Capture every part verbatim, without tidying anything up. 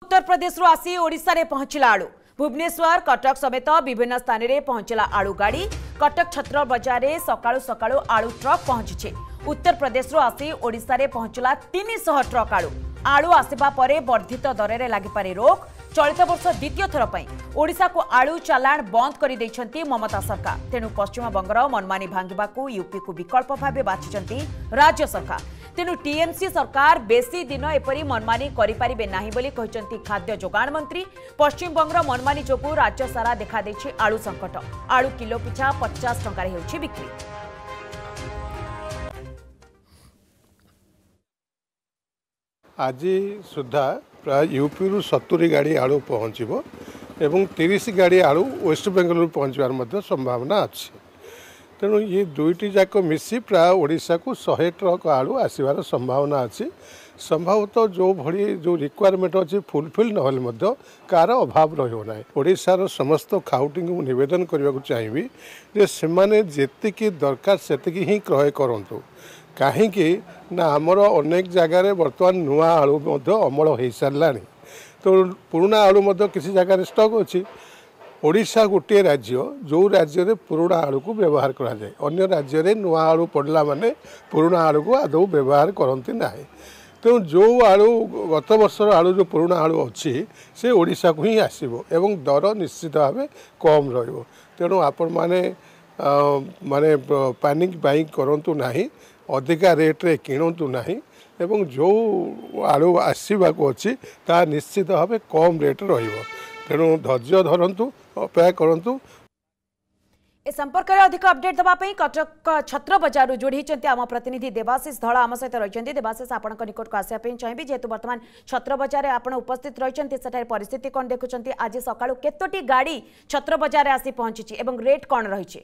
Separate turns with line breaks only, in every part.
उत्तर प्रदेश आसी ओडिशा रे पहुंचला आलू भुवनेश्वर कटक समेत विभिन्न स्थान में पहुंचला आलू गाड़ी। कटक छत्र बजार में सकाळु सकाळु आलू ट्रक पहुंची। उत्तर प्रदेश आसी ओडिशा रे पहुंचला तीन सौ ट्रक आलू। आलू आसवा पर वर्धित दर में लगिपारे रोक। चलित वर्ष द्वितीय थर पर ओडिशा को आलू चालाण बंद कर देइछंती ममता सरकार। तेणु पश्चिम बंगर मनमानी भांगिबा को यूपी को विकल्प भाव बाछिछंती राज्य सरकार। तेणु टीएमसी सरकार बेसी दिन एपरी मनमानी करिपारिबे नाही बोली कहिसंती खाद्य जोगाण मंत्री। पश्चिम बंगर मनमानी जोगु राज्य सारा देखा देछि आलू संकट। आलू किलो पिछा पचास टंका रे हेउछि बिक्री।
आज सुधा प्राय यूपी रु सत्तरी गाड़ी आलू पहुँचब एवं तीस गाड़ी आलू वेस्ट बेंगल पहुँचार संभावना अच्छी। तेणु ये दुईटी जाक मिसी प्राय ओडिशा को सौ ट्रक आलू आसबार संभावना अच्छी। संभवतः जो भली जो रिक्वायरमेंट अच्छी फुलफिल नहले कार अभाव रही ओडिशार समस्त खाउटी को निवेदन करने को चाहिए जे सेमाने जेतिकी दरकार सेतिकी ही क्रय करंतु। कहीं ना आमर अनेक जगार बर्तमान नुआ आलू अमल हो सारा तो पुराना आलू किसी जगार स्टक अच्छी। ओडिशा गोटे राज्य जो राज्य में पुराना आलू को व्यवहार करा जाए अन्य राज्य में नुआ आलू पड़ला माने पुराना आलू को आदौ व्यवहार करती ना। तेणु जो आलू गत वर्षर आलू जो पुराना आलू अच्छी से ओडिशा को ही आसब एवं दर निश्चित भाव कम रो। तेणु आपण माने माने पैनिक बाइंग करंतु नाही, अधिका रेट्रे किणतु नाही एवं जो आलू आसवाक अच्छी ता निश्चित भाव कम रेट रहिबो। तेणु धैर्य धरंतु अपेक्षा करंतु।
ए संपर्क में अधिक अपडेट देवाई कटक छत्र बजार जोड़ी आम प्रतिनिधि देवाशीष धड़ा आम सहित रही। देवाशीष आपण निकट को आसापी चाहिए जेहेतु बर्तमान छत्र बजार आप उपस्थित रही परिस्थिति कौन देखुं। आज सकाळु केतोटी गाड़ी छत्र बजार आसी पहुंची एवं रेट कौन रही?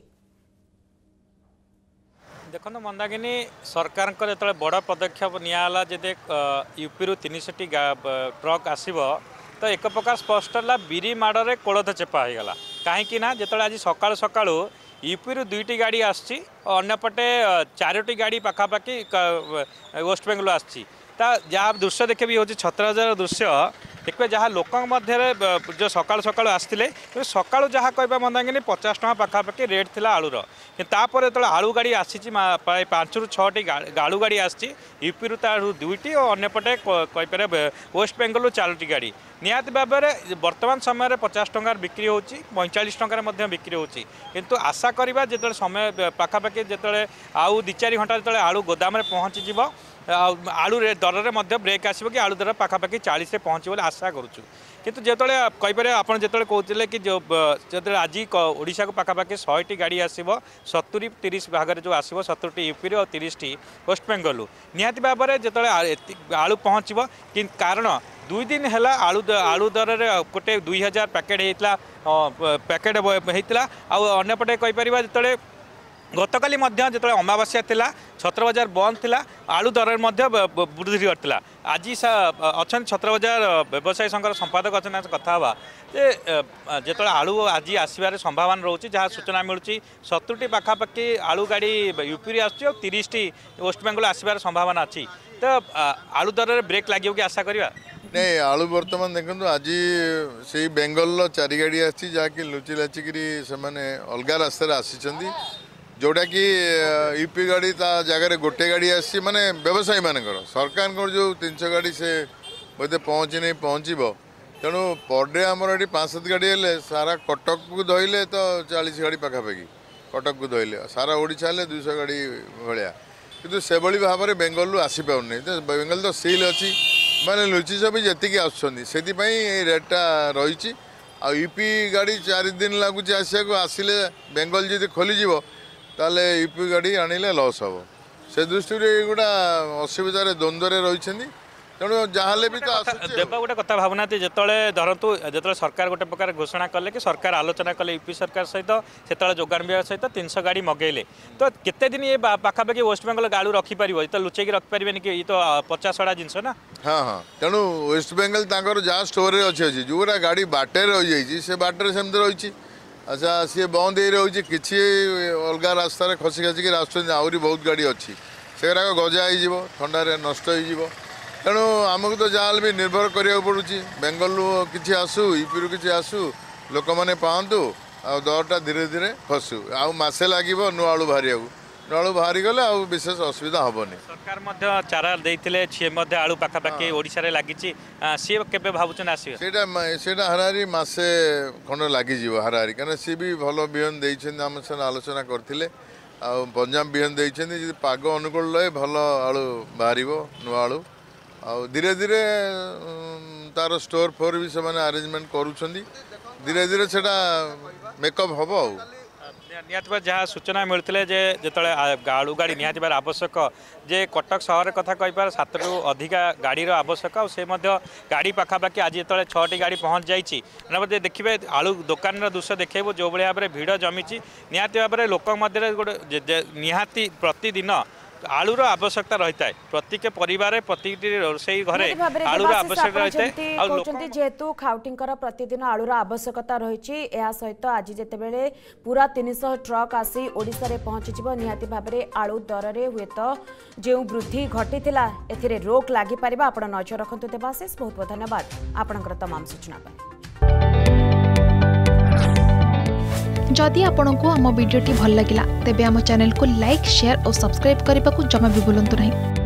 देखो मंदाकिनी सरकार जो बड़ पदक्षेप निला जे यूपी रु तीन सौ ट्रक आसब तो एक प्रकार स्पष्ट है बिरी माड़े कोलथ चेपा हो गला। कहीं जो आज सकाळु सकाळु यूपी रु दुईटी गाड़ी आसची अंपटे चारोटी गाड़ी पाखापाखि वेस्ट बेंगल आसची। जहाँ दृश्य देखे भी हूँ छत्र बजार दृश्य देखिए जहाँ लोक मध्य जो सकाल सकाल आसते सकाल जहाँ कह मंदाकिनी पचास टका पाखापाखि रेट थी आलूर किपर जो आलू गाड़ी आसी प्राय पांच रु छटी आलू गाड़ी आसी यूपी रु दुईटी और अंपटे कहीपर वेस्ट बेंगल चारोटी गाड़ी निहाती भाव में बर्तमान समय पचास टंकार बिक्री होची पैंतालीस टंकार बिक्री होची। किंतु आशा करवा जो समय पाखापाखि जो आउ दि चार घंटा जो आलू गोदाम पहुँची आलू दर में ब्रेक आसो कि आलू दर पाखापाखि चालीस पहुँच आशा करुचु। किंतु जिते कहीपर आपड़ जो कहते कि जो जो आज ओडिशा को पाखापाखि शहेटी गाड़ी आसो सत्तरी तीस भाग में जो आसो सत्तरटी यूपी और तीस टी वेस्ट बेंगल निहाती भाव में जो आलू पहुँचब कि कारण दुई दिन है आलू आलू दर में गोटे दुई हजार पैकेट होता पैकेट होता आउपटे कहीपर जो गतकाली जो अमावास्या थिला छत्र बजार बंद थिला आलू दर में वृद्धि करता। आज अच्छा छत्र बजार व्यवसायी संघर संपादक अच्छा कथा हाँ जो आलू आज आसबार संभावना रोचे जहाँ सूचना मिलूँ सत्तरटी पाखापाखि आलू गाड़ी यूपी आस तीस टी वेस्ट बेंगल आसबार संभावना अच्छी। तो आलू दर में ब्रेक लगे कि आशा करवा
नहीं आलू बर्तमान देखो आज से बेंगल चारि गाड़ी आसी जहाँकि लुचि लाचिकी से अलग रास्तार आसी जोटा कि यूपी गाड़ी ता जगह गोटे गाड़ी आसी माने व्यवसायी मानकर सरकार जो तीन सौ गाड़ी से बोधे पहुँची नहीं पहुँचब तेणु पर डे आमर ये पाँच सात गाड़ी हेल्ले सारा कटक को धोइले तो चालीस गाड़ी पाखापाखि कटक को धोइले सारा ओडिशा हेल्ले दुई सौ गाड़ी भाया किंतु से भाव में बेंगल आसी पारनी तो बेंगल तो सील अच्छी माने लुचि सब जी आसुँच रेटा रही यूपी गाड़ी चार दिन लगुच आसिया को आसिले बेंगल जी खोलीज ताले यूपी गाड़ी आनिले लॉस हम से दृष्टि गोटा असुविधार द्वंद्व रही तेणु जहाँ भी तो
देव गोटे कथा भावना जो धरतु जो सरकार गोटे प्रकार घोषणा कले कि सरकार आलोचना कले यूपी सरकार सहित से जोगान विभाग सहित तीन सौ गाड़ी मगेले तो केते दिन ये पाखापाखि वेस्ट बेंगल आलू रखिपर तो लुचेक रखिपारे कि ये तो पचास सड़ा जिनस ना।
हाँ हाँ तेणु वेस्ट बेंगल जहाँ स्टोर अच्छी अच्छी जोरा गाड़ी बाटे रही जाइए से बाटे सेमती रही अच्छा सी बंद हो रही कि अलग रास्तार खसी खसिक आस बहुत गाड़ी अच्छी से गजाई ठंडार नष्ट हो तेणु आमको तो जहाँ भी निर्भर करा पड़ुची बेंगल किसी आसू यूपी किसी आसू लोक मैंने पातु आ दरटा धीरे धीरे खसु आसे लगे नुआ आलू बाहर नुआ आलू बाहरी गले आ विशेष असुविधा हेनी
सरकार मध्य चारा देते सी आलू पाखापाखि ओडिशा रे लागिची सी केबे भाबुछन आसी
सेटा सेटा हाराहारी मासे खंड लगी हाराहारी कहीं सी भी भल बिहन देइछन आम से आलोचना करथिले आ पंजाब बिहन देइछन जे पाग अनुकूल रहे भल आलू बाहर नुआ आलू आ धीरे धीरे तार स्टोर फोर भी से अरेंजमेंट करुछंदी धीरे धीरे सेटा मेकअप हम आ
निहाती जहाँ सूचना मिलते जे जिते आलू गाड़ी निहाती बार आवश्यक जे कटक सहर कथा कहीपर सात रु अधिका गाड़ी आवश्यक से गाड़ी पाखापाखि आज जो छटी गाड़ी पहुँच जाइए देखिए आलू दुकान दृश्य देखो जो भाई भाव में भिड़ जमी निहाती भाव में लोक गोटे निहाती प्रतिदिन आलूर आवश्यकता रही है प्रत्येक परिवार प्रत्येक रोषई घरे आलूर आवश्यकता रही है
जेहेतु खाउटींकर प्रतिदिन आलूर आवश्यकता रही सहित आज जितेबाला पूरा तीन सौ ट्रक आसी ओडिशा रे पहुंची निहाती भाव में आलू दर में हुए तो जो वृद्धि घटी ए रोक लगी पार आप नजर रखु देवाशीष बहुत बहुत धन्यवाद आपणकर तमाम सूचना पर।
जदि आपंक आम भिडी भल लगा तेब आम चैनल को लाइक शेयर और सब्सक्राइब करने को जमा भी भूलु नहीं।